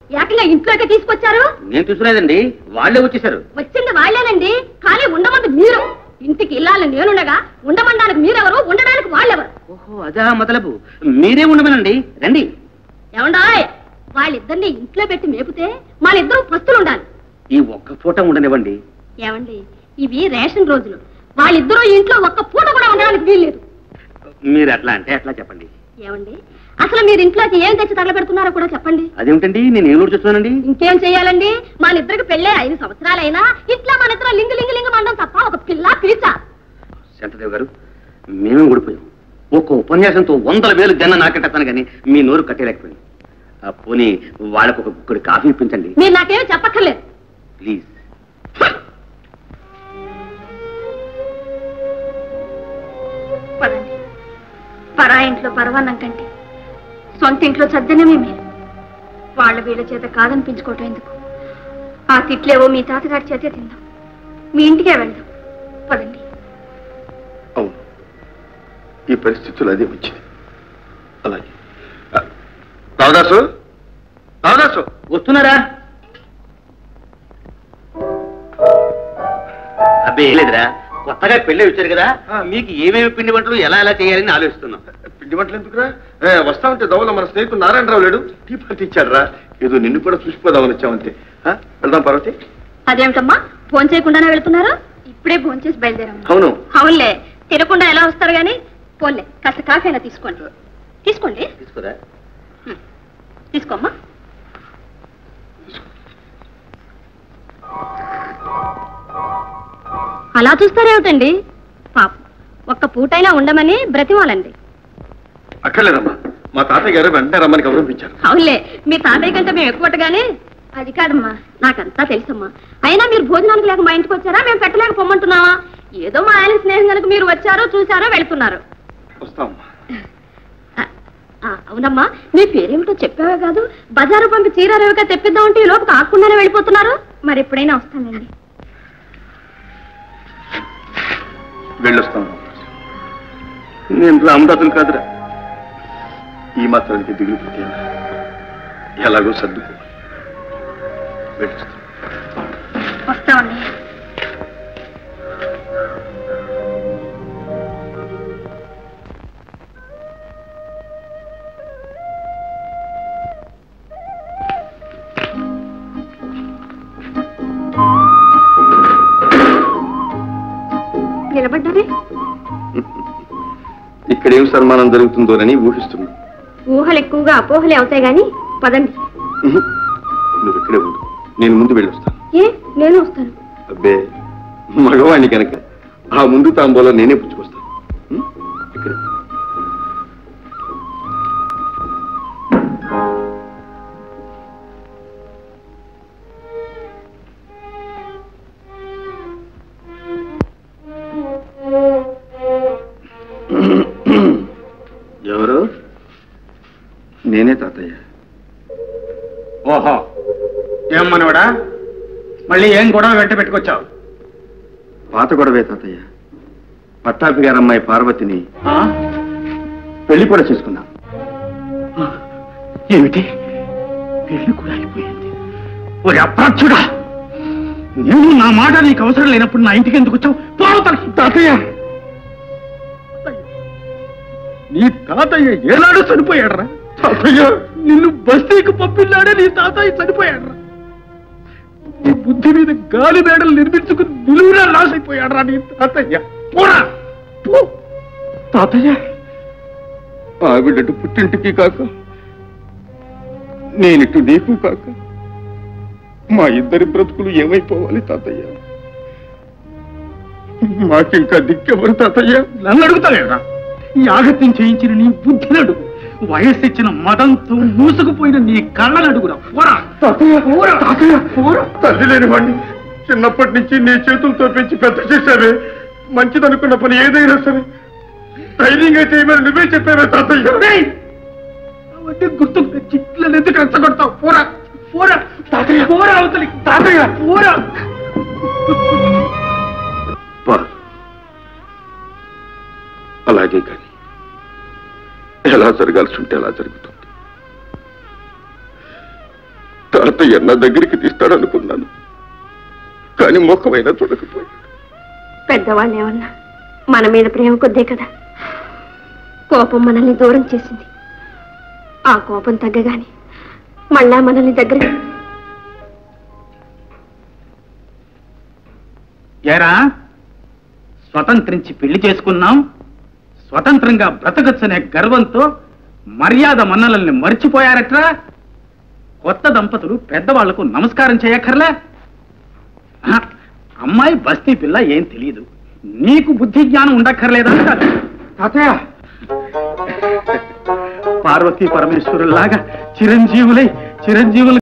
ఏకంగా ఇంట్లోకి తీసుకొచ్చారు? నేను తీసుకునేదండి, వాళ్ళే వచ్చేసారు. వచ్చింది వాళ్ళేనండి, కానీ ఉండమంది మీరు. ఇంటికి ఇల్లాలని నేనుండగా ఉండమనడానికి మీరెవరు, ఉండడానికి వాళ్ళెవరు? ఓహో అదా మతలబు, మీరే ఉండమనండి, రండి. ఏమండాయ్, వాళ్ళిద్దరిని ఇంట్లో పెట్టి మేపితే వాళ్ళిద్దరూ పస్తులు ఉండాలి. ఈ ఒక్క పూట ఉండనివ్వండి. ఏమండి, ఇవి రేషన్ రోజులు, వాళ్ళిద్దరూ ఇంట్లో ఒక్క పూట కూడా ఉండడానికి వీల్లేదు. మీరు అట్లా అంటే అట్లా చెప్పండి. ఏమండి, అసలు మీరు ఇంట్లోకి ఏం తెచ్చి తగలబెడుతున్నారో కూడా చెప్పండి. అదేమిటండి, నేను ఏం చూస్తున్నానండి? ఇంకేం చెయ్యాలండి, మన ఇద్దరికి పెళ్ళే 5 సంవత్సరాలైనా ఇట్లా మన ఇద్దరు లింగు మండం తప్ప ఒక పిల్ల పిలిచా. శాంతదేవ్ గారు, మేమే ఊడిపోయాం. ఒక్క ఉపన్యాసంతో 100,000 జన నాకెట్టాను కానీ మీ నోరు కట్టేలేకపోయింది. పోనీ వాళ్ళకు ఒక గుక్కడి కాఫీ ఇప్పించండి. మీరు నాకేమీ చెప్పక్కర్లేదు ప్లీజ్. పదండి. పరా ఇంట్లో పరవాన్నం కంటే సొంత ఇంట్లో సద్దనమే మీరు. వాళ్ళ వీళ్ళ చేత కాదనిపించుకోవటం ఎందుకు? ఆ తిట్లేవో మీ తాతగారి చేతే తిందాం, మీ ఇంటికే వెళ్దాం. పదండి. అవును, ఈ పరిస్థితులు అదే వచ్చింది. అలాగే రావదాసు, రావదాసు వస్తున్నారా? అబ్బే లేదురా, కొత్తగా పెళ్ళి వచ్చారు కదా, మీకు ఏమేమి పిండి వంటలు ఎలా ఎలా చేయాలని ఆలోచిస్తున్నాం. పిండి వంటలు ఎందుకురా? వస్తా ఉంటే దవల మన స్నేహితుడు నారాయణరావు లేడు, టీ పార్టీ ఇచ్చాడు రా. ఏదో నిన్ను కూడా చూసిపోదామని వచ్చామంతే. వెళ్దాం పార్వతి. అదేమిటమ్మా, ఫోన్ చేయకుండానే వెళ్తున్నారు? ఇప్పుడే ఫోన్ చేసి బయలుదేరాము. అవును. అవునులే, తినకుండా ఎలా వస్తారు గాని. పోన్లే, కాస్త కాఫీ అయినా తీసుకోండి. తీసుకోండి. తీసుకురా. తీసుకోమ్మా. అలా చూస్తారేమిటండి? పాపం, ఒక్క పూటైనా ఉండమని బ్రతిమాలండి. అక్కర్లేదమ్మా, మా తాతయ్య గారు వెంటనే రమ్మని గౌరవించారు. అవునులే, మీ తాతయ్య కంటే మేము ఎక్కువగానే. అది కాదమ్మా, నాకంతా తెలుసమ్మా. అయినా మీరు భోజనానికి లేక మా ఇంటికి వచ్చారా, మేము పెట్టలేక పొమ్మంటున్నావా? ఏదో మా ఆయన స్నేహం కనుక మీరు వచ్చారో చూసారో వెళుతున్నారు. వస్తామమ్మా. అవునమ్మా, మీ పేరేమిటో చెప్పావే కాదు, బజారు పంపి చీరారేవిగా తెప్పిద్దామంటే ఈ లోపు కాకుండానే వెళ్ళిపోతున్నారు. మరి ఎప్పుడైనా వస్తానండి. వెళ్ళొస్తాను. నేను రామదాసులు కాదురా, ఈ మాత్రానికి దిగులు పెట్టాను. ఎలాగో సర్దుకో. వెళ్ళొస్తాను. వస్తామండి. నిలబడ్డారే? ఇక్కడేం సన్మానం జరుగుతుందోనని ఊహిస్తున్నా. ఊహలు ఎక్కువగా అపోహలే అవుతాయి గాని పదండి. నువ్వు ఇక్కడే ఉండు, నేను ముందు వెళ్ళొస్తాను. ఏ, నేను వస్తాను. అబ్బే, మగవాణ్ణి కనుక ఆ ముందు తాంబూలో నేనే పుచ్చుకొస్తాను. ఇక్కడే. ఎవరు? నేనే తాతయ్య. ఓహో, ఏం మనవడా, మళ్ళీ ఏం గొడవ వెంట పెట్టుకొచ్చావు? పాత గొడవే తాతయ్య. పట్టాపి గారమ్మాయి పార్వతిని పెళ్లి కూడా చేసుకున్నాం. ఏమిటి, పెళ్లి కూడా అయిపోయింది? ఒరే అప్రాచ్యుడా, నేను నా మాట నీకు అవసరం లేనప్పుడు నా ఇంటికి ఎందుకు వచ్చావు? తాతయ్య, నీ తాతయ్య ఏనాడు చనిపోయాడరా? తాతయ్య, నిన్ను బస్తీకి పంపినాడే నీ తాతయ్య చనిపోయాడరా? నీ బుద్ధి మీద గాలి మేడలు నిర్మించుకుని నిలువురా రాసైపోయాడరా నీ తాతయ్య. పోరా పో. తాతయ్య, ఆవిడటు పుట్టింటికి కాక నేనిటు నీకు కాక మా ఇద్దరి బ్రతుకులు ఏమైపోవాలి తాతయ్య? మాకింకా దిక్కెవరు తాతయ్య? నన్ను అడుగుతావేరా? ఈ ఆగత్యం చేయించిన నీ బుద్ధినడు, వయస్సిచ్చిన మదంతో మూసుకుపోయిన నీ కళ్ళనడుగురా. పోరా తాతయ్య, తాతయ్య, తల్లి లేని వాడిని చిన్నప్పటి నుంచి నీ చేతులతో పెంచి పెద్ద చేశావే. మంచిదనుకున్న పని ఏదైనా సరే ధైర్యంగా చేయమని నువ్వే చెప్పావే తాతయ్య. అవన్నీ గుర్తుకు తెచ్చి పిల్లలు ఎందుకు రెచ్చగొడతావు? పోరా పోరా తాతయ్య, పోరా అవతలి. తాతయ్య, పోరా. అలాగే కానీ ఎలా జరగాల్సి ఉంటే అలా జరుగుతుంది. తాతయ్య నా దగ్గరికి తీస్తాడనుకున్నాను, కానీ మొక్కమైనా చూడకపోయాడు. పెద్దవాళ్ళు ఏమన్నా మన మీద ప్రేమ కొద్దే కదా కోపం మనల్ని దూరం చేసింది. ఆ కోపం తగ్గగాని మళ్ళా మనల్ని దగ్గర. ఏరా, స్వతంత్రించి పెళ్లి చేసుకున్నాం, స్వతంత్రంగా బ్రతకచ్చనే గర్వంతో మర్యాద మన్నలల్ని మర్చిపోయారట్రా. కొత్త దంపతులు పెద్దవాళ్లకు నమస్కారం చేయక్కర్లే. అమ్మాయి బస్తీ పిల్ల ఏం తెలియదు, నీకు బుద్ధి జ్ఞానం ఉండక్కర్లేదా? తాతయ్య, పార్వతీ పరమేశ్వరులాగా చిరంజీవులై చిరంజీవులు